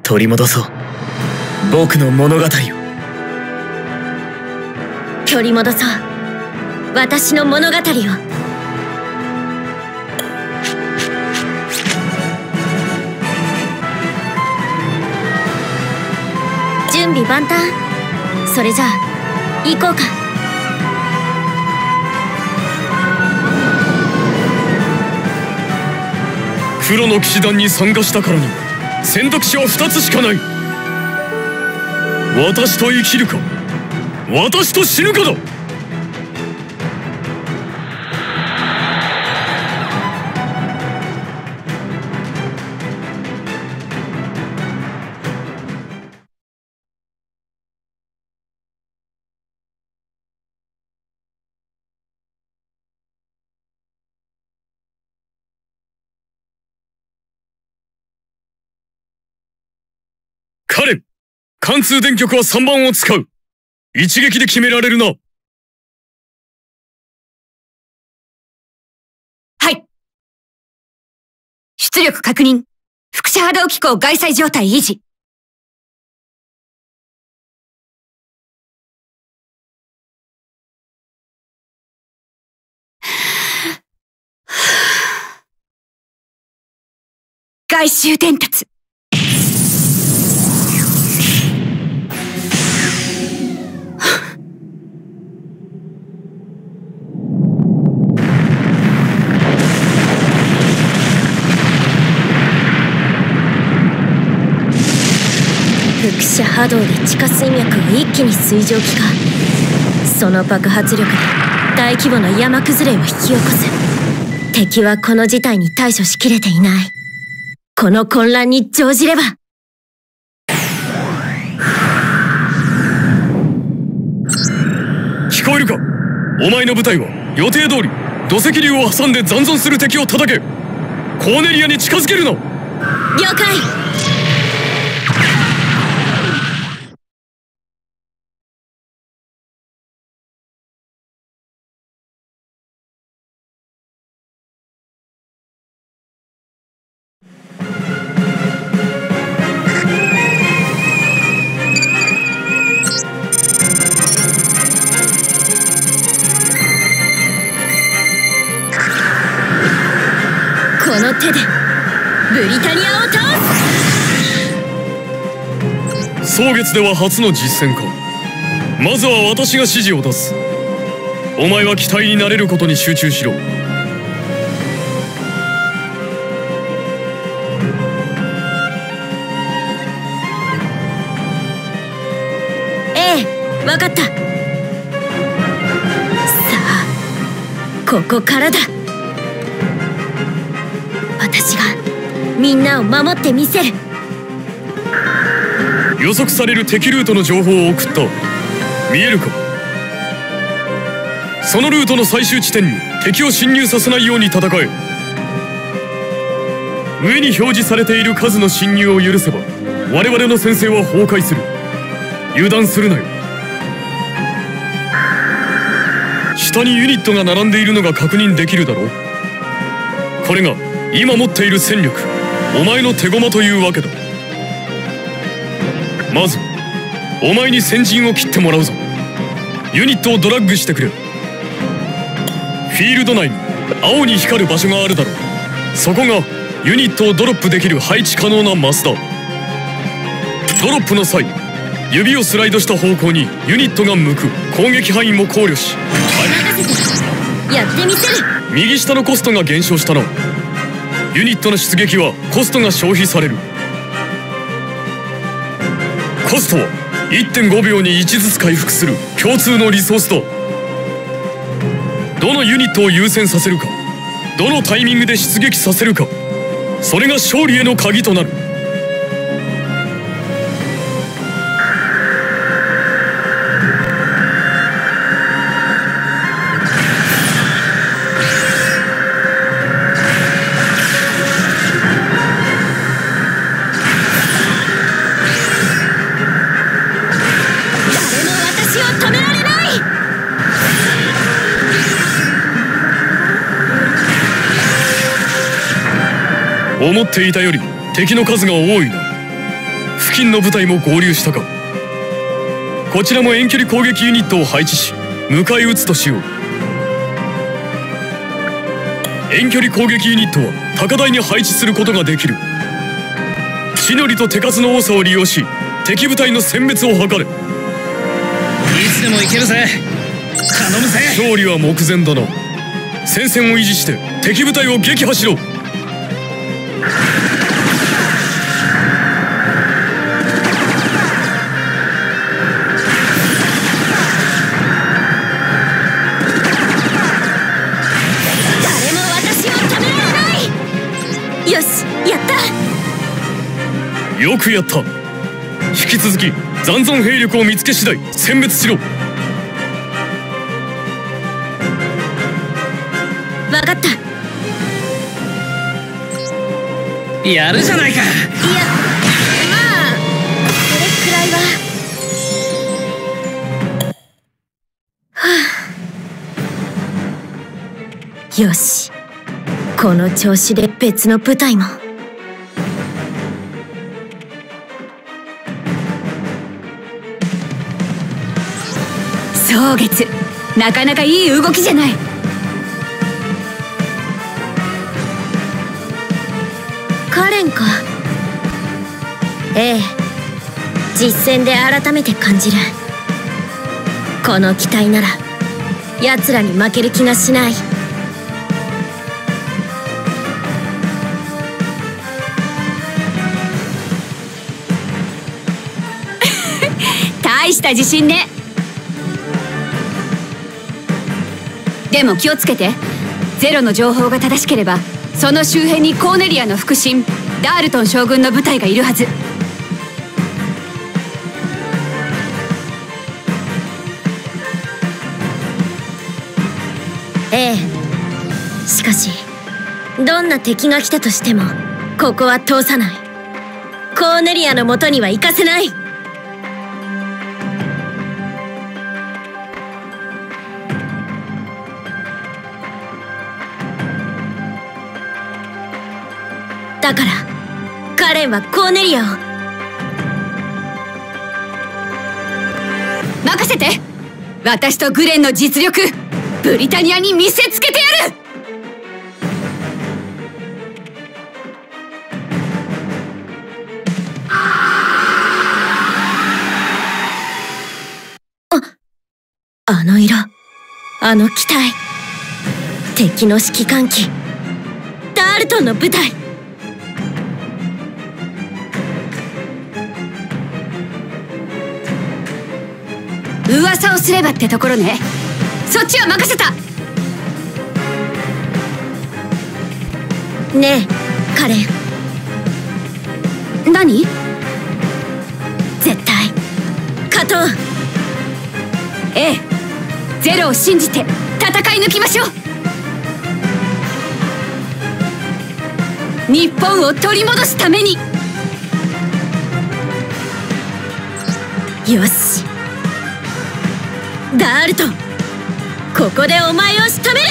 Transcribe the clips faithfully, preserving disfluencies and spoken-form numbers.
取り戻そう僕の物語を。 取り戻そう私の物語を。準備万端。それじゃあ行こうか。 黒の騎士団に参加したからに選択肢はふたつしかない。私と生きるか私と死ぬかだ。カレン、貫通電極はさんばんを使う。一撃で決められるな。 はい。出力確認。輻射波動機構外載状態維持。外周伝達。 輻射波動で地下水脈を一気に水蒸気化。その爆発力で大規模な山崩れを引き起こす。敵はこの事態に対処しきれていない。この混乱に乗じれば。 聞こえるか。お前の部隊は予定通り土石流を挟んで残存する敵を叩け。コーネリアに近づけるな。 了解。この手でブリタニアを倒す。 蒼月では初の実戦か。まずは私が指示を出す。お前は機体になれることに集中しろ。 ええ、わかった。さあここからだ。私がみんなを守ってみせる。 予測される敵ルートの情報を送った。見えるか。そのルートの最終地点に敵を侵入させないように戦え。上に表示されている数の侵入を許せば我々の戦線は崩壊する。油断するなよ。下にユニットが並んでいるのが確認できるだろう。これが今持っている戦力、お前の手駒というわけだ。まずお前に先陣を切ってもらうぞ。ユニットをドラッグしてくれ。フィールド内に青に光る場所があるだろう。そこがユニットをドロップできる配置可能なマスだ。ドロップの際指をスライドした方向にユニットが向く。攻撃範囲も考慮し、 やってみせる。 右下のコストが減少したな。ユニットの出撃はコストが消費される。コストは いってんごびょうにいちずつ回復する共通のリソースだ。どのユニットを優先させるか、どのタイミングで出撃させるか、それが勝利への鍵となる。思っていたより敵の数が多いな。 付近の部隊も合流したか。こちらも遠距離攻撃ユニットを配置し迎え撃つとしよう。遠距離攻撃ユニットは高台に配置することができる。地の利と手数の多さを利用し敵部隊の殲滅を図れ。 いつでも行けるぜ。頼むぜ。 勝利は目前だな。戦線を維持して敵部隊を撃破しろ。 誰も私を止められない。よし、やった。 よくやった。引き続き残存兵力を見つけ次第殲滅しろ。 分かった。 やるじゃないか。いや、 まあそれくらいは。はあ、よし、この調子で別の部隊も。 蒼月、なかなかいい動きじゃない。 カレンか。ええ、実戦で改めて感じる。この機体なら奴らに負ける気がしない。 大した自信ね。でも気をつけて。ゼロの情報が正しければその周辺にコーネリアの腹心ダールトン将軍の部隊がいるはず。 ええ、しかしどんな敵が来たとしてもここは通さない。コーネリアの元には行かせない。だからカレンはコーネリアを任せて。私とグレンの実力ブリタニアに見せつけてやる。 あ、あの色、あの機体、敵の指揮官機ダールトンの部隊。 噂をすればってところね。そっちは任せた。 ねえカレン。 何？ 絶対勝とう。 ええ、ゼロを信じて戦い抜きましょう。日本を取り戻すために。 よし、ダールトン、ここでお前を仕留める。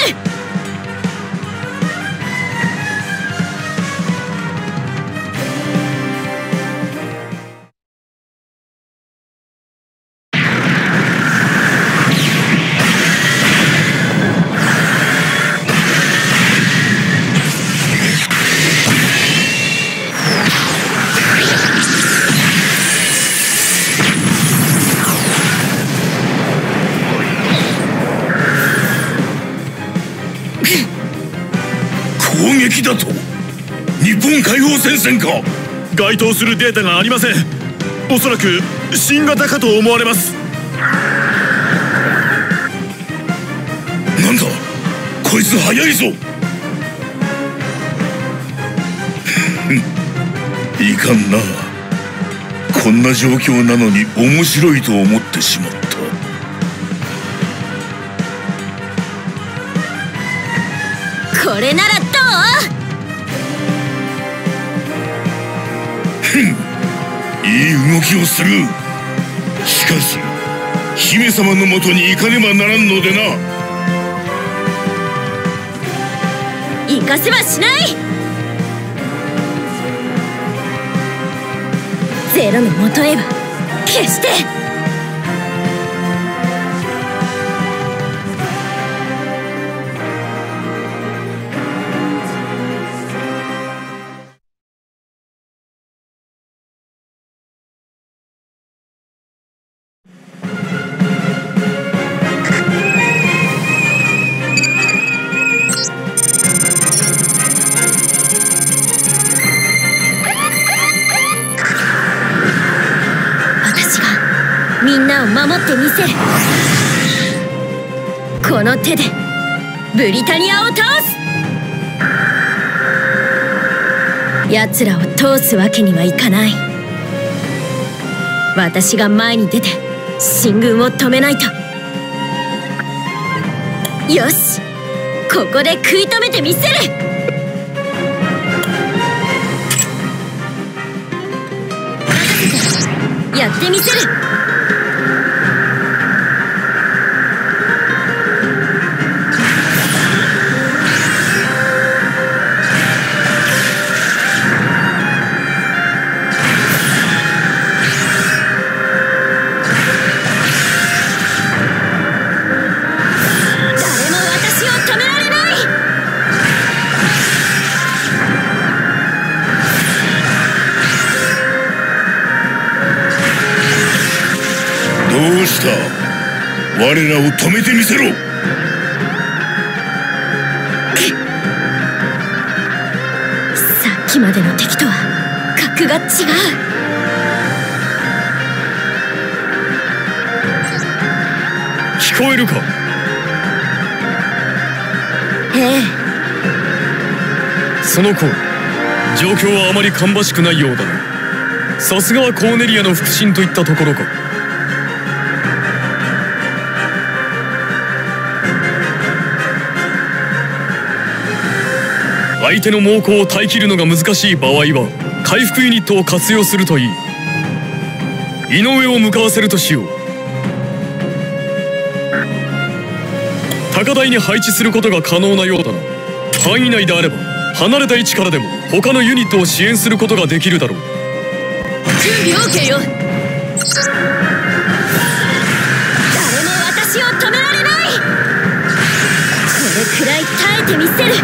攻撃だと？日本解放戦線か？ 該当するデータがありません。おそらく新型かと思われます。 なんだこいつ早いぞ。いかんな。こんな状況なのに面白いと思ってしまった。 これならどう？ ふん、いい動きをする。しかし姫様のもとに行かねばならんのでな。 行かせはしない。 ゼロのもとへは決して。みんなを守ってみせる。この手でブリタニアを倒す。奴らを通すわけにはいかない。私が前に出て進軍を止めないと。よし、ここで食い止めてみせる。やってみせる。 どうした？我らを止めてみせろ。 さっきまでの敵とは格が違う。 聞こえるか？ ええ。 その子、状況はあまり芳しくないようだな。さすがはコーネリアの腹心といったところか。相手の猛攻を耐えきるのが難しい場合は回復ユニットを活用するといい。井上を向かわせるとしよう。高台に配置することが可能なようだな。範囲内であれば離れた位置からでも他のユニットを支援することができるだろう。 準備 オーケー よ。誰も私を止められない。これくらい耐えてみせる。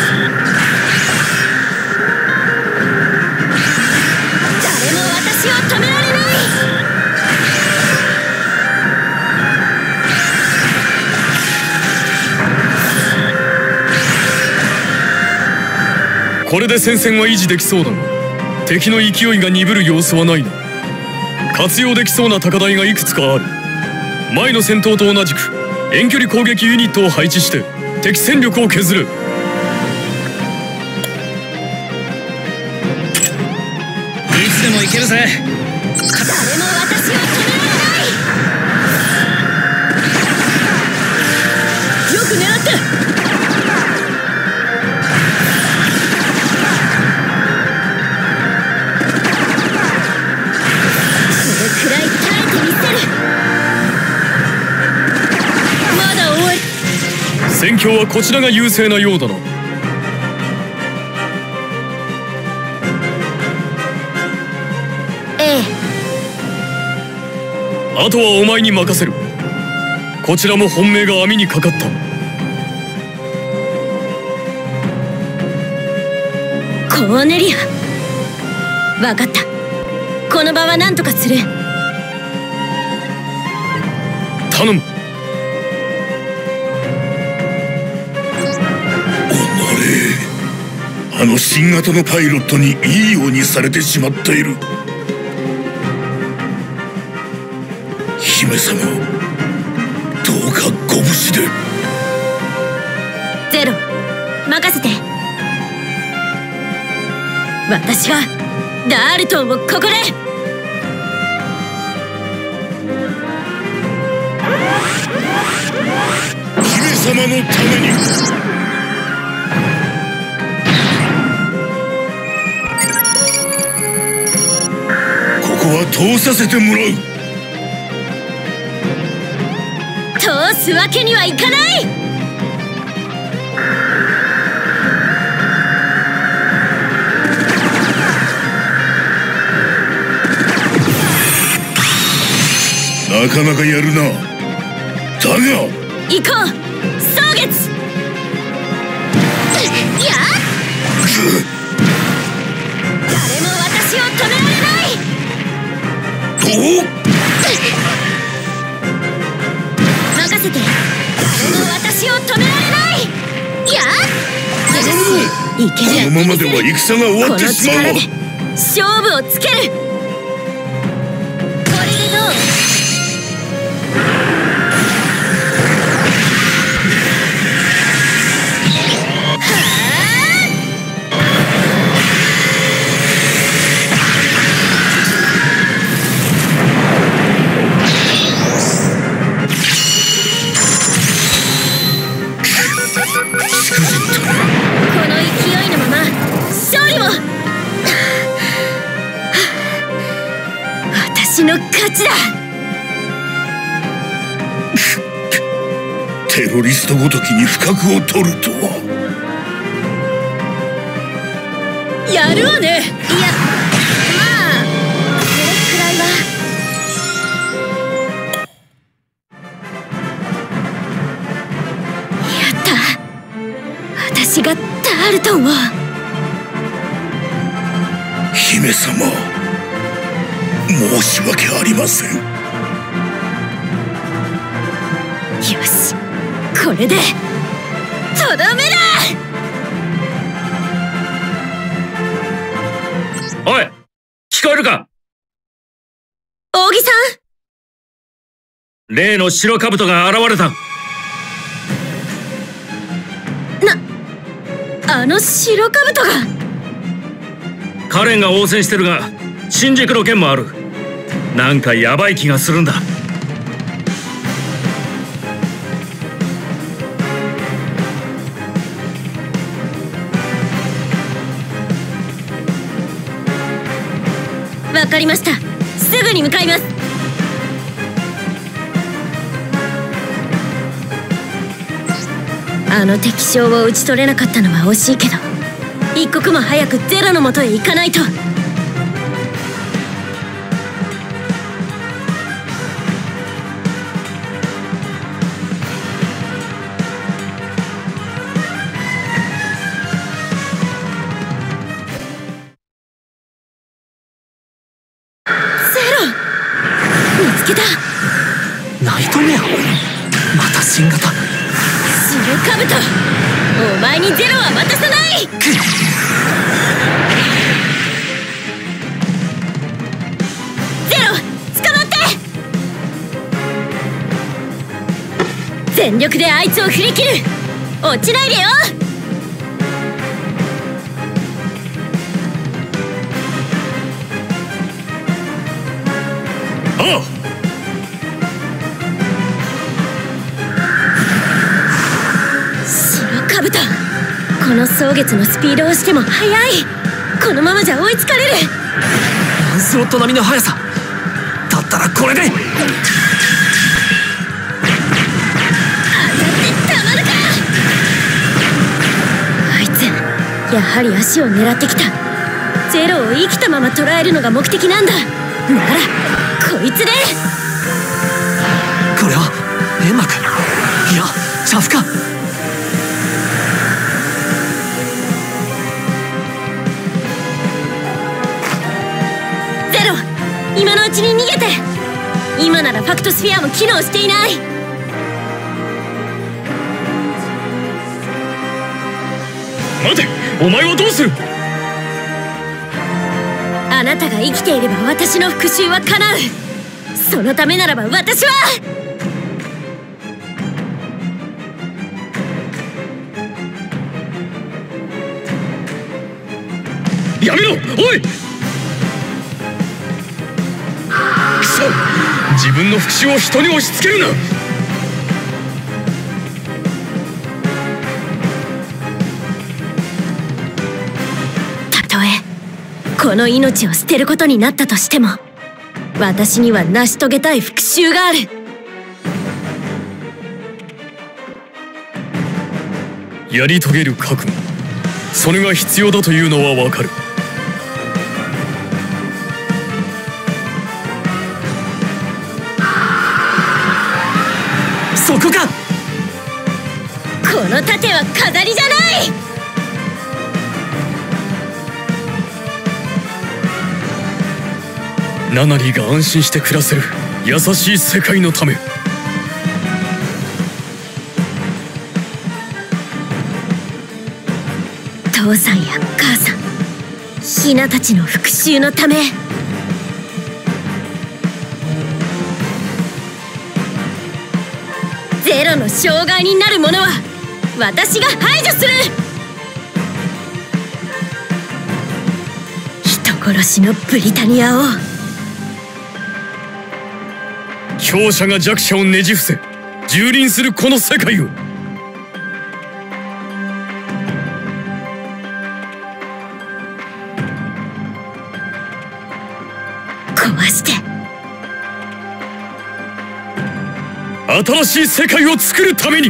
私を止められない。 これで戦線は維持できそうだが、敵の勢いが鈍る様子はないな。活用できそうな高台がいくつかある。前の戦闘と同じく遠距離攻撃ユニットを配置して敵戦力を削る。 いつでもいけるぜ。 誰も私を止められない。よく狙った。これくらい耐えてみせる。まだ終わり。 戦況はこちらが優勢なようだな。あとはお前に任せる。こちらも本命が網にかかった。 コーネリア、分かった。この場は何とかする。 頼む。 おのれ、あの新型のパイロットにいいようにされてしまっている。姫様、どうかご無事で。 ゼロ、任せて。私がダールトンをここで。 姫様のために。ここは通させてもらう。 通すわけにはいかない。 なかなかやるな。だが行こう蒼月。いや誰も私を止められない。 お任せて。誰も私を止められない。いやいける。 このままでは戦が終わってしまう。 この力で勝負をつける。これでどう？私の勝ちだ。 テロリストごときに不覚を取るとは。 やるわね。いやまあこれくらいは。やった。私がダールトンを。 姫様、申し訳ありません。 よし、これでとどめだ。 おい、聞こえるか？ 扇さん、例の白兜が現れた。 な、あの白兜が。 カレンが応戦してるが、新宿の件もある。なんかヤバい気がするんだ。 わかりました。すぐに向かいます。あの敵将を討ち取れなかったのは惜しいけど、一刻も早くゼロの元へ行かないと。 ナイトメア、また新型。 白兜、お前にゼロは渡さない。ゼロ、捕まって。全力であいつを振り切る。落ちないでよ。 ああ、 この蒼月のスピードをしても速い。このままじゃ追いつかれる。 ランスロット並みの速さだったらこれで。当たってたまるか。あいつやはり足を狙ってきた。ゼロを生きたまま捉えるのが目的なんだ。ならこいつで。 これは煙幕、いやチャフか。 今のうちに逃げて。今ならファクトスフィアも機能していない。 待て、お前はどうする？ あなたが生きていれば私の復讐は叶う。そのためならば私は。 やめろ、おい！自分の復讐を人に押し付けるな。 たとえこの命を捨てることになったとしても、私には成し遂げたい復讐がある。 やり遂げる覚悟、それが必要だというのはわかる。 こか。 この盾は飾りじゃない。 ナナリーが安心して暮らせる優しい世界のため。 父さんや母さん、ヒナたちの復讐のため。ゼロの障害になる者は私が排除する。人殺しのブリタニアを。 強者が弱者をねじ伏せ蹂躙するこの世界を。 壊して新しい世界を作るために。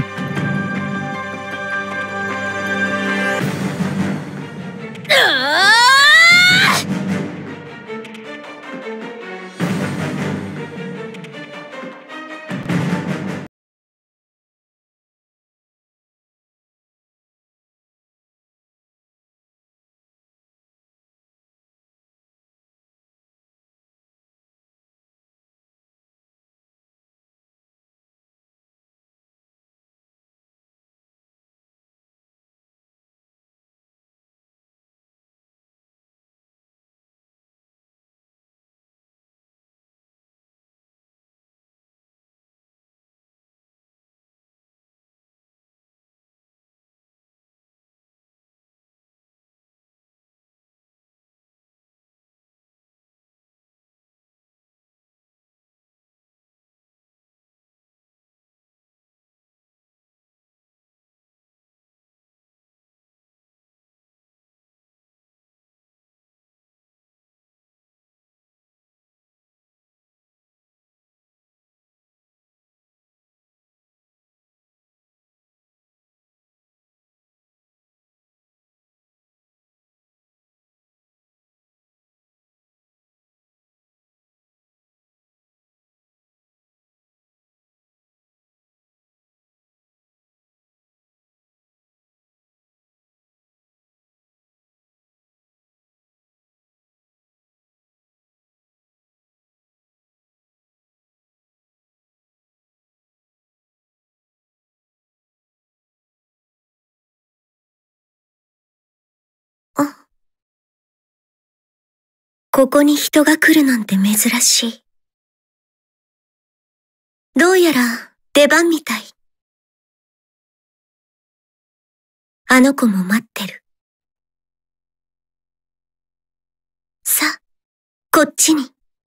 ここに人が来るなんて珍しい。どうやら出番みたい。あの子も待ってる。さあ、こっちに。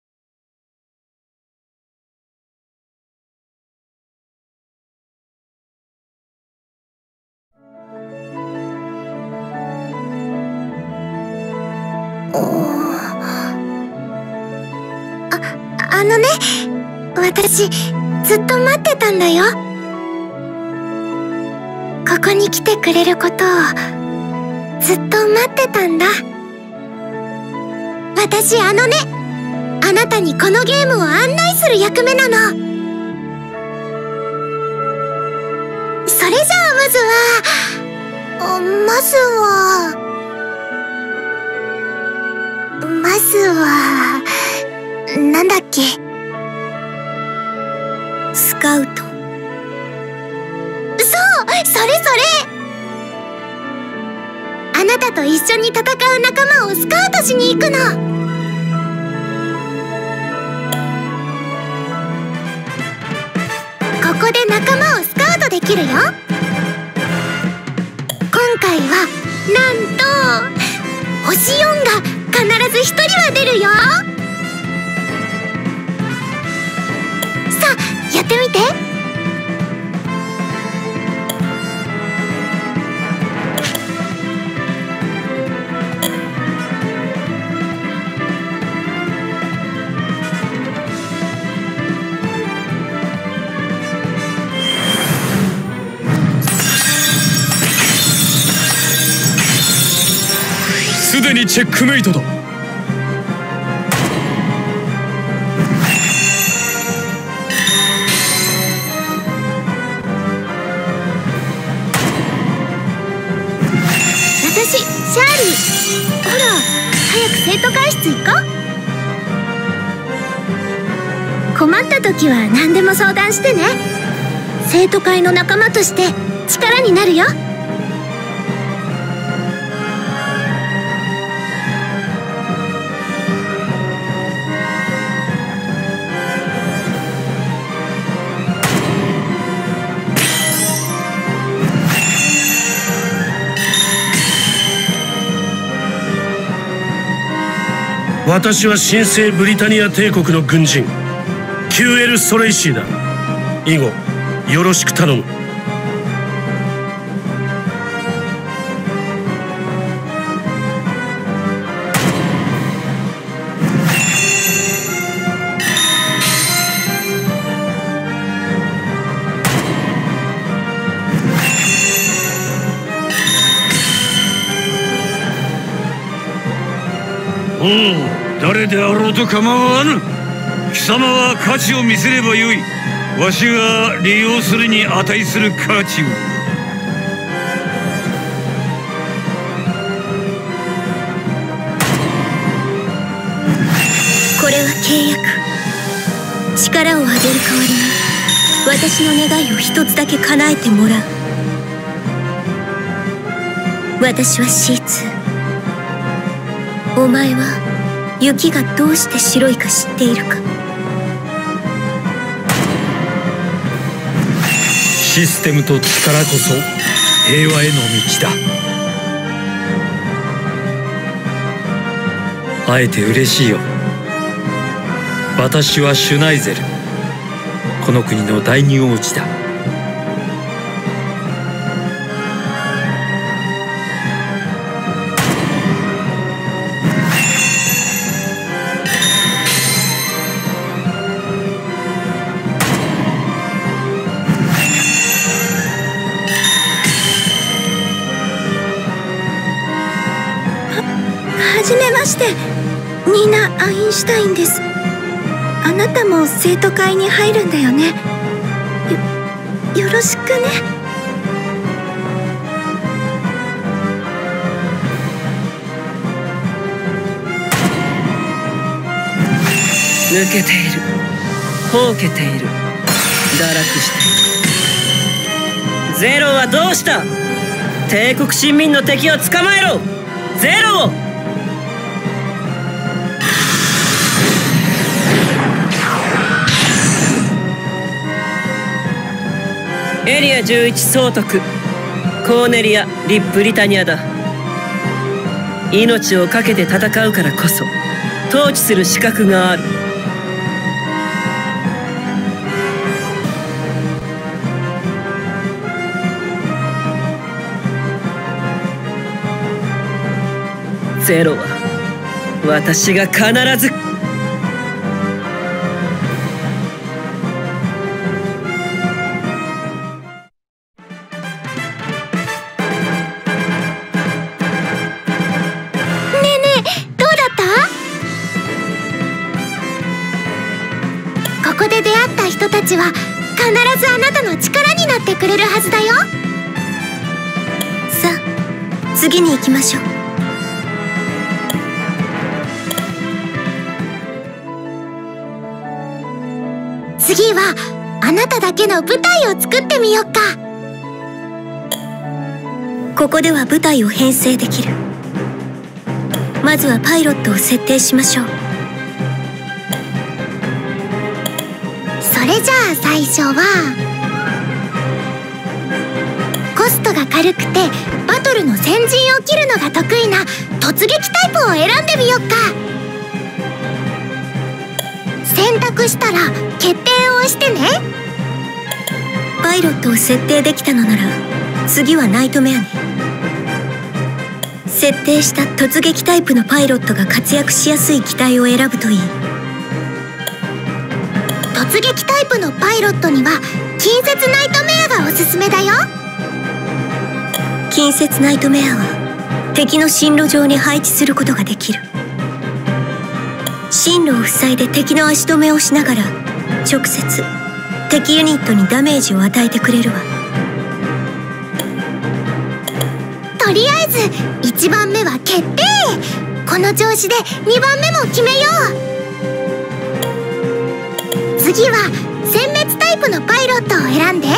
あ、あのね、私、ずっと待ってたんだよ。ここに来てくれることを、ずっと待ってたんだ。私、あのね、あなたにこのゲームを案内する役目なの。それじゃあ、まずは、まずは、まずは、なんだっけ。スカウト。そう、それそれ。あなたと一緒に戦う仲間をスカウトしに行くの。ここで仲間をスカウトできるよ。今回はなんと星よんが必ず一人は出るよ。さあ、やってみて。 すでにチェックメイトだ。 早く生徒会室行こう。困った時は何でも相談してね。生徒会の仲間として力になるよ。 私は神聖ブリタニア帝国の軍人キューエル・ストレイシーだ。以後よろしく頼む。 おう、誰であろうと構わぬ。貴様は価値を見せればよい。わしが利用するに値する価値を。 これは契約。力をあげる代わりに私の願いを一つだけ叶えてもらう。私はシーツー。お前は雪がどうして白いか知っているか？ システムと力こそ平和への道だ。会えて嬉しいよ。私はシュナイゼル、この国の第二王子だ。 はじめまして、ニーナ・アインシュタインです。あなたも生徒会に入るんだよね。よ、よろしくね。 抜けている、ほうけている、堕落している。ゼロはどうした？帝国臣民の敵を捕まえろ！ゼロを！エリアじゅういち総督コーネリア・リ・ブリタニアだ。命を懸けて戦うからこそ統治する資格がある。ゼロは私が必ず。 ここで出会った人たちは必ずあなたの力になってくれるはずだよ。さあ、次に行きましょう。次はあなただけの舞台を作ってみようか。ここでは舞台を編成できる。まずはパイロットを設定しましょう。それじゃあ最初はコストが軽くてバトルの先陣を切るのが得意な突撃タイプを選んでみようか。選択したら決定を押してね。パイロットを設定できたのなら次はナイトメアね。設定した突撃タイプのパイロットが活躍しやすい機体を選ぶといい。突撃タイプのパイロットには近接ナイトメアがおすすめだよ。近接ナイトメアは敵の進路上に配置することができる。進路を塞いで敵の足止めをしながら直接敵ユニットにダメージを与えてくれるわ。とりあえずいちばんめは決定。ここの調子でにばんめも決めよう。次は殲滅タイプのパイロットを選んで。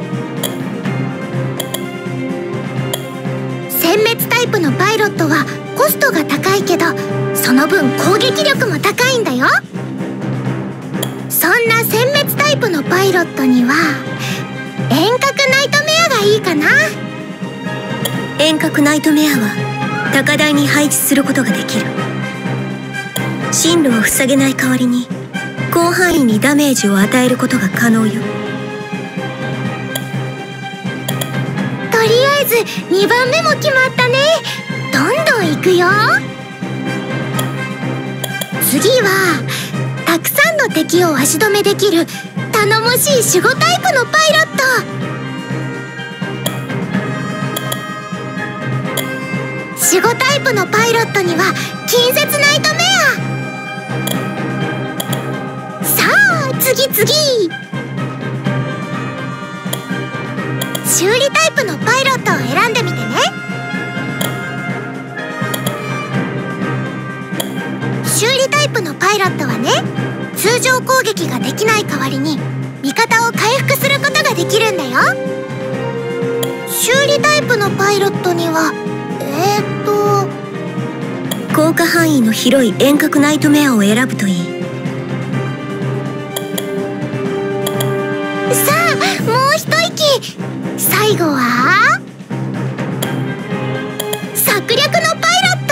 殲滅タイプのパイロットはコストが高いけど、その分攻撃力も高いんだよ。そんな殲滅タイプのパイロットには遠隔ナイトメアがいいかな。 遠隔ナイトメアは高台に配置することができる。進路を塞げない代わりに広範囲にダメージを与えることが可能よ。 とりあえずにばんめも決まったね。どんどんいくよ。次はたくさんの敵を足止めできる頼もしい守護タイプのパイロット。守護タイプのパイロットには近接ナイトメア。さあ次次。修理タイプのパイロットを選んでみてね。修理タイプのパイロットはね、通常攻撃ができない代わりに味方を回復することができるんだよ。修理タイプのパイロットにはえーっと効果範囲の広い遠隔ナイトメアを選ぶといい。 さあもう一息。最後は策略のパイロット。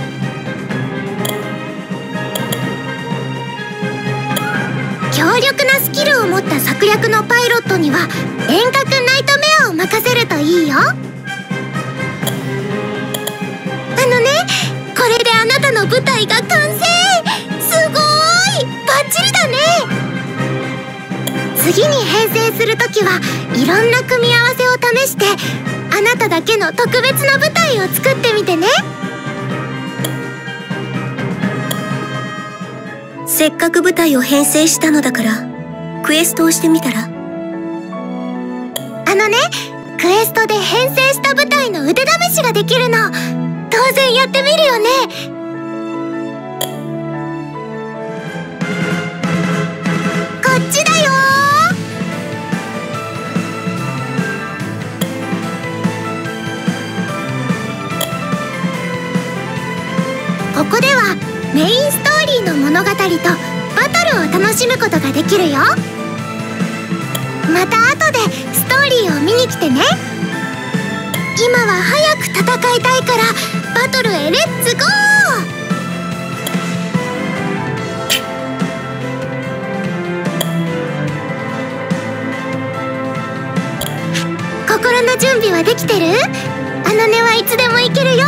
強力なスキルを持った策略のパイロットには遠隔ナイトメアを任せるといいよ。あのね、これであなたの部隊が完成。すごーい、バッチリだね。次に編成するときはいろんな組み合わせを試して、あなただけの特別な部隊を作ってみてね。 せっかく部隊を編成したのだからクエストをしてみたら。 あのね、クエストで編成した部隊の腕試しができるの。当然やってみるよね。こっちだよ。ここではメインストーリーの物語とバトルを楽しむことができるよ。また後でストーリーを見に来てね。今は早く戦いたいからバトルへレッツゴー。心の準備はできてる？あのねはいつでも行けるよ。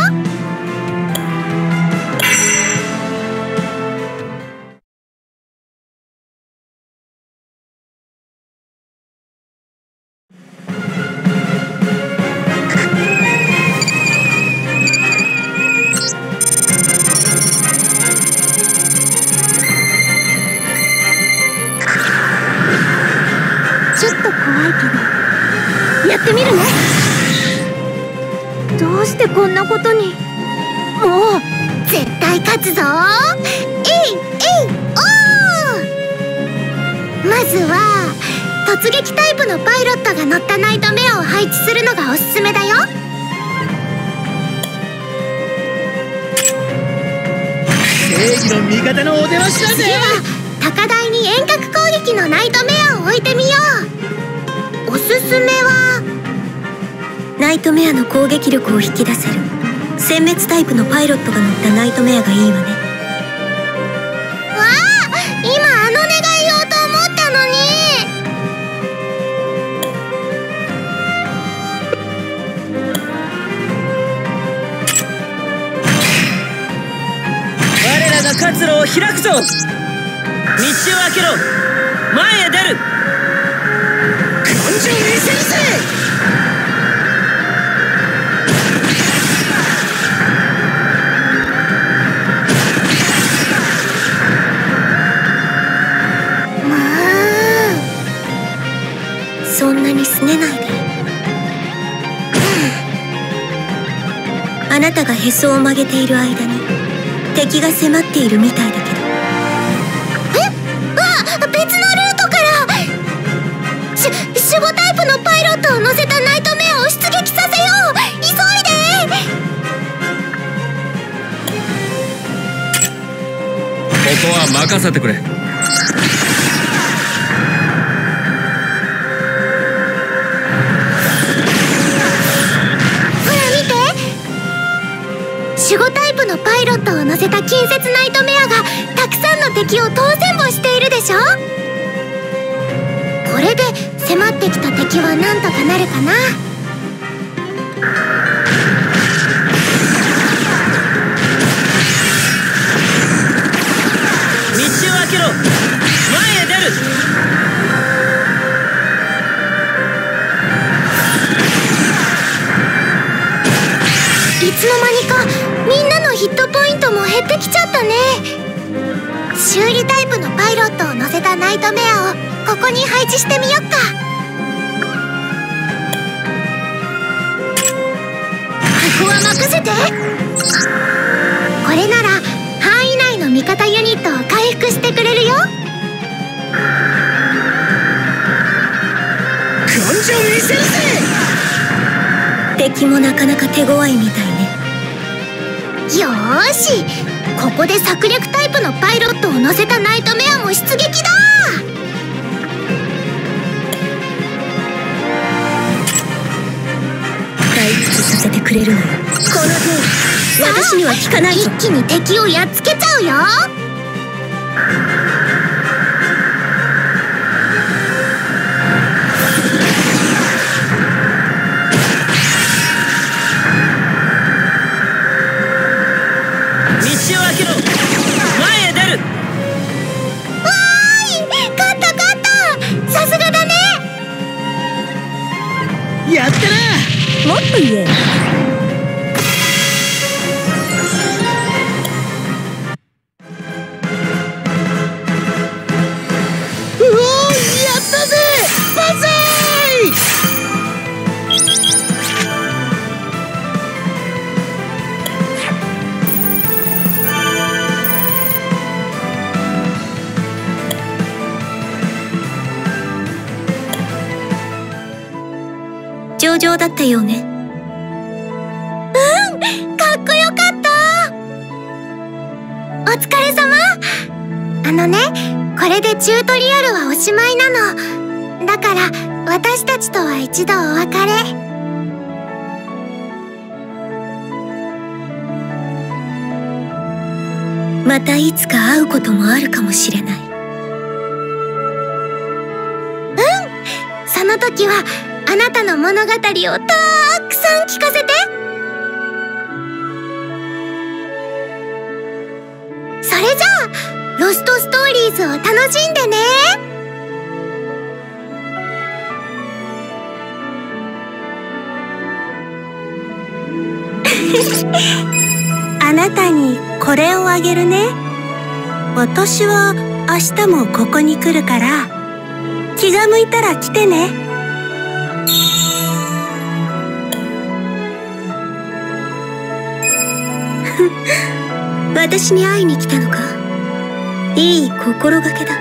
ちょっと怖いけどやってみるね。どうしてこんなことに。もう絶対勝つぞ。えいえいおー。まずは突撃タイプのパイロットが乗ったナイトメアを配置するのがおすすめだよ。 正義の味方のお出ましだぜ。 次は高台に遠隔攻撃のナイトメアを置いてみよう。おすすめはナイトメアの攻撃力を引き出せる殲滅タイプのパイロットが乗ったナイトメアがいいわね。 わあ、今あの願い言おうと思ったのに。 我らが活路を開くぞ。道を開けろ。前へ出る。 根性見せるぜ。 そんなにすねないで。あなたがへそを曲げている間に敵が迫っているみたいだけど。 え、あ、別のルートから。し守護タイプのパイロットを乗せたナイトメアを出撃させよう。急いで。 ここは任せてくれ。 守護タイプのパイロットを乗せた近接ナイトメアがたくさんの敵を当選簿しているでしょ。これで迫ってきた敵はなんとかなるかな。 道を開けろ。前へ出る。 いつの間にかみんなのヒットポイントも減ってきちゃったね。修理タイプのパイロットを乗せたナイトメアをここに配置してみよっか。ここは任せて。これなら範囲内の味方ユニットを回復してくれるよ。 根性見せるぜ。 敵もなかなか手強いみたいね。 よーし、ここで策略タイプのパイロットを乗せたナイトメアも出撃だ。 退屈させてくれるのよ。この手私には効かないぞ。 一気に敵をやっつけちゃうよ。 道を開けろ。前へ出る。 わーい、勝った勝った。さすがだね。 やったな。 もっと言え。 うおー、やったぜ。万歳。 上々だったようね。 うん、かっこよかった。お疲れ様。あのね、これでチュートリアルはおしまいなの。だから私たちとは一度お別れ。 またいつか会うこともあるかもしれない。 うん、その時はあなたの物語をたくさん聞かせて。それじゃあロストストーリーズを楽しんでね。 あなたにこれをあげるね。私は明日もここに来るから気が向いたら来てね。私に会いに来たのか。いい心がけだ。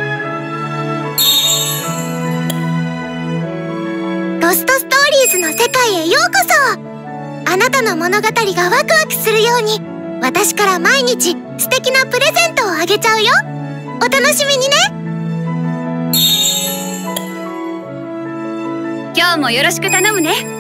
ロストストーリーズの世界へようこそ。あなたの物語がワクワクするように私から毎日素敵なプレゼントをあげちゃうよ。お楽しみにね。 今日もよろしく頼むね。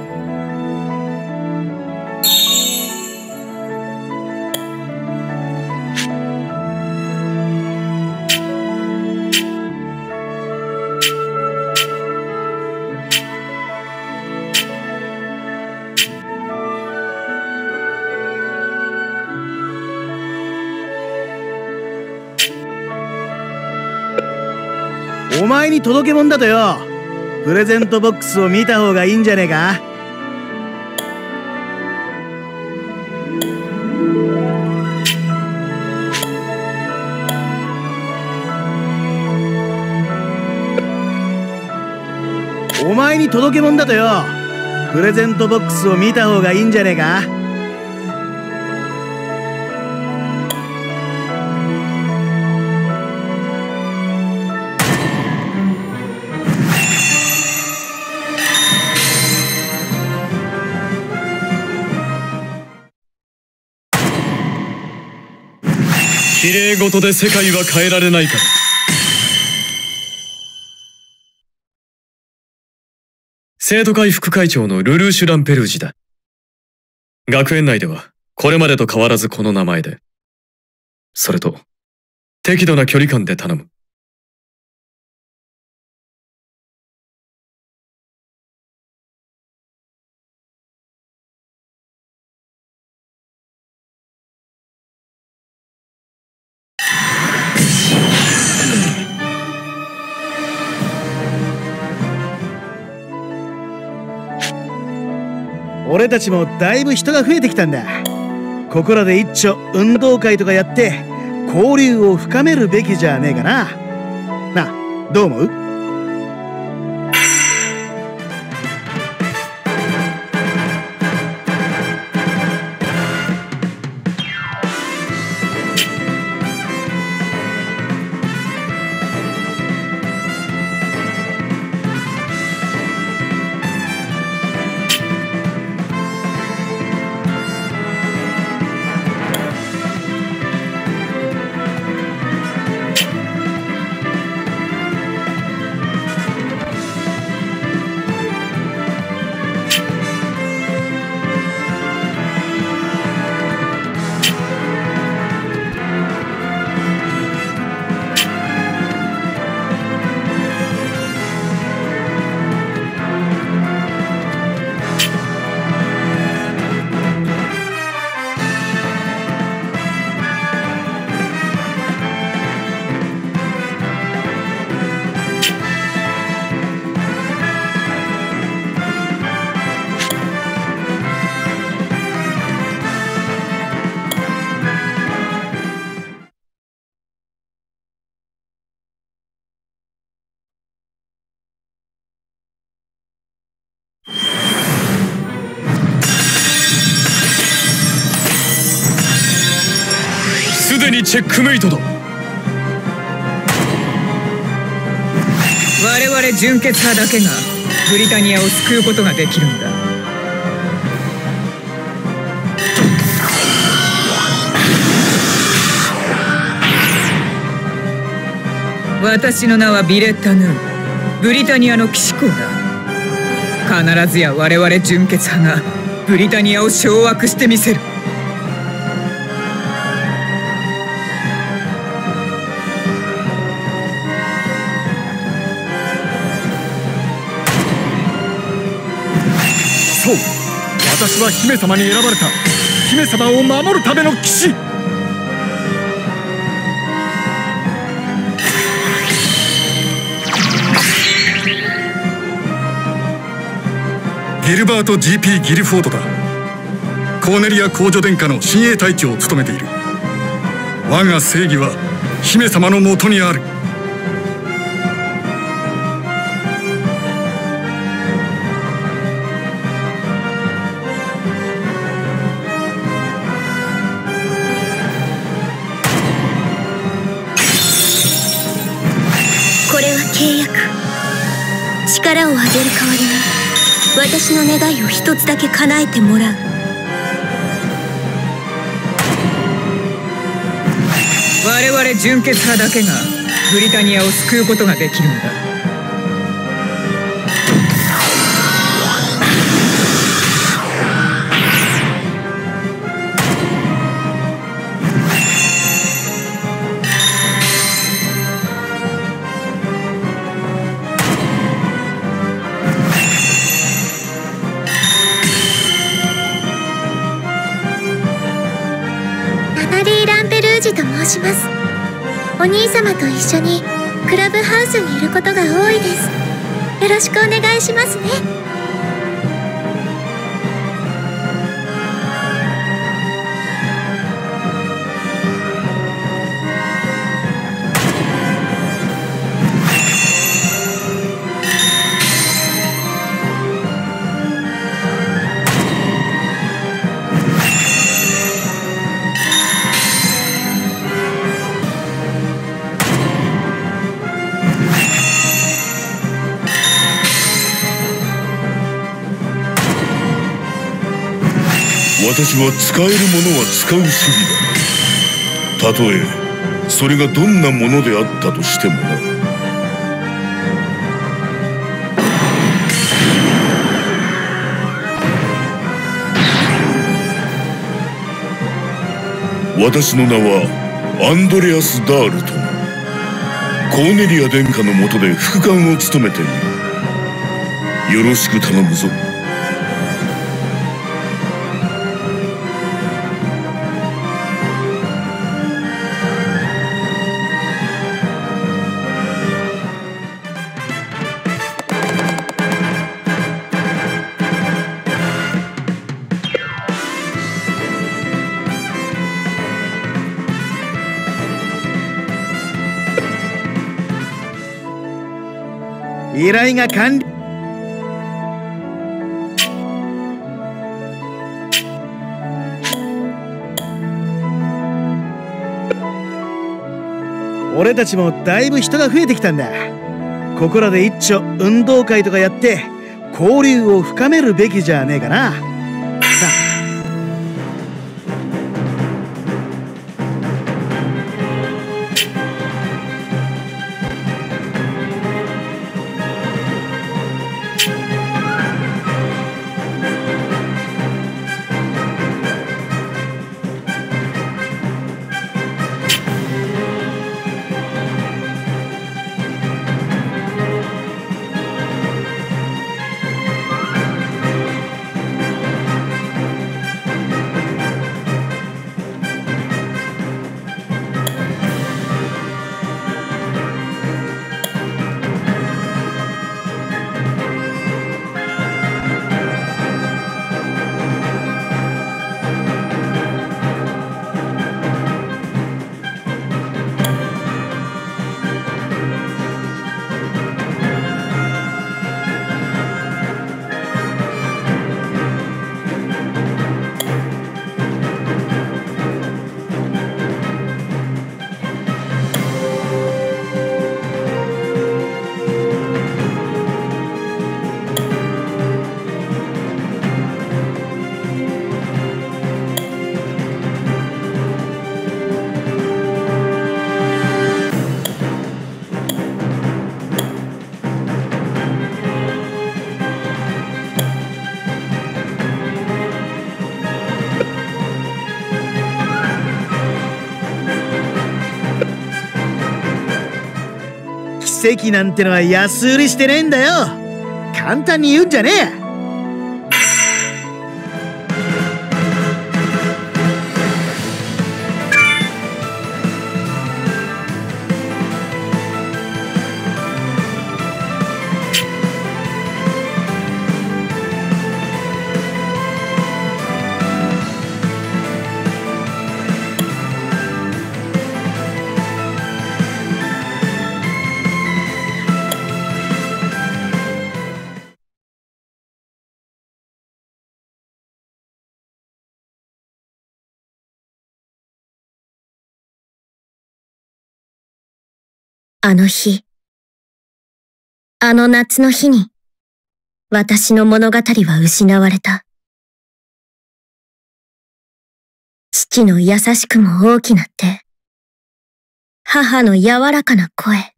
お前に届けもんだとよ。プレゼントボックスを見た方がいいんじゃねえか。お前に届けもんだとよ。プレゼントボックスを見た方がいいんじゃねえか。 綺麗事で世界は変えられないから。生徒会副会長のルルーシュ・ランペルージだ。学園内ではこれまでと変わらずこの名前で。それと適度な距離感で頼む。 俺たちもだいぶ人が増えてきたんだ。ここらで一丁運動会とかやって交流を深めるべきじゃねえかな。なあ、どう思う？ すでにチェックメイトだ。 我々純血派だけがブリタニアを救うことができるんだ。私の名はビレッタ・ヌー、ブリタニアの騎士公だ。必ずや我々純血派がブリタニアを掌握してみせる。 そう、私は姫様に選ばれた姫様を守るための騎士。ギルバート ジーピー ギルフォードだ。コーネリア公女殿下の親衛隊長を務めている。我が正義は姫様のもとにある。 これは契約。力をあげる代わりに私の願いを一つだけ叶えてもらう。 我々純血派だけがブリタニアを救うことができるんだ。 と申します。お兄様と一緒にクラブハウスにいることが多いです。よろしくお願いしますね。 私は使えるものは使う主義だ。たとえそれがどんなものであったとしてもな。私の名はアンドレアス・ダールトン。コーネリア殿下の下で副官を務めている。よろしく頼むぞ。 依頼が完了。俺たちもだいぶ人が増えてきたんだ。ここらで一丁運動会とかやって交流を深めるべきじゃねえかな。さあ奇跡なんてのは安売りしてねえんだよ。簡単に言うんじゃねえ。 あの日、あの夏の日に、私の物語は失われた。父の優しくも大きな手、母の柔らかな声。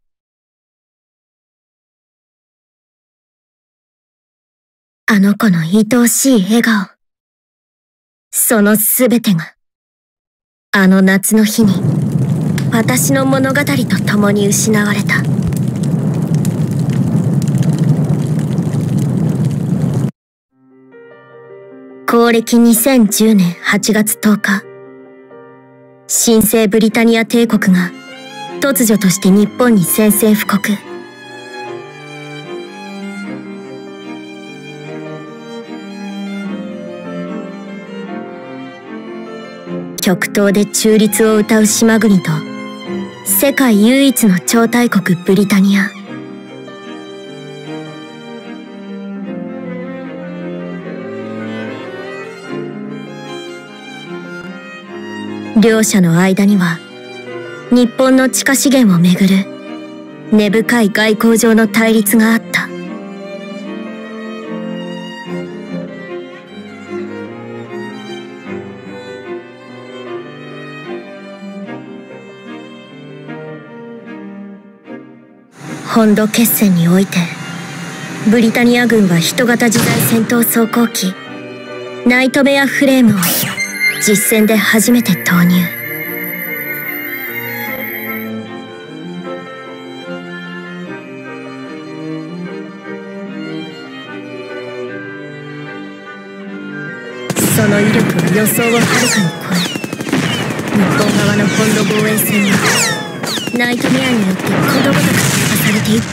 あの子の愛おしい笑顔。そのすべてが、あの夏の日に、私の物語と共に失われた。公暦にせんじゅうねんはちがつとおか、新生ブリタニア帝国が突如として日本に宣戦布告。極東で中立を謳う島国と、世界唯一の超大国ブリタニア。両者の間には、日本の地下資源をめぐる根深い外交上の対立があった。 本土決戦においてブリタニア軍は人型自在戦闘装甲機ナイトメアフレームを実戦で初めて投入。その威力は予想をはるかに超え、日本側の本土防衛線はナイトメアによってことごとく突破されていった。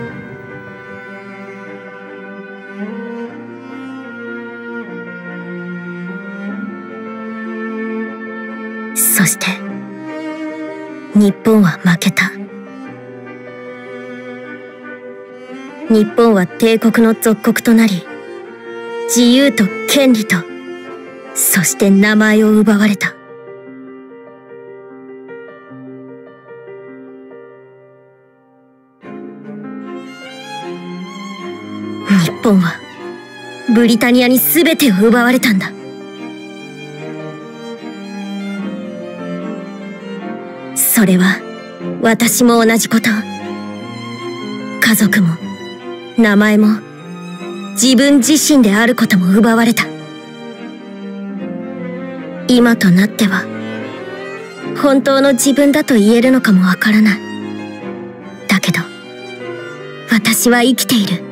そして日本は負けた。日本は帝国の属国となり、自由と権利とそして名前を奪われた。日本はブリタニアに全てを奪われたんだ。それは私も同じこと。家族も名前も自分自身であることも奪われた。今となっては本当の自分だと言えるのかもわからない。だけど私は生きている。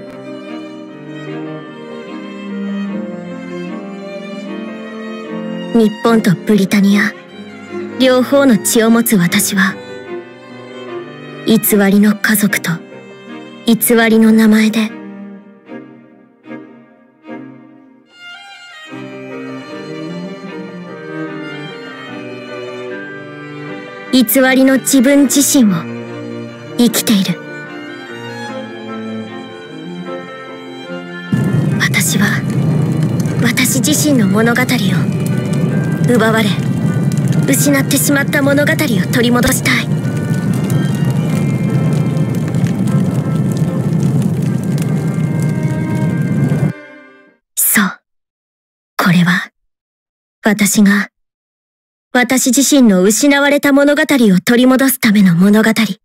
日本とブリタニア両方の血を持つ私は、偽りの家族と偽りの名前で偽りの自分自身を生きている。私は私自身の物語を奪われ失ってしまった物語を取り戻したい。そう、これは私が私自身の失われた物語を取り戻すための物語。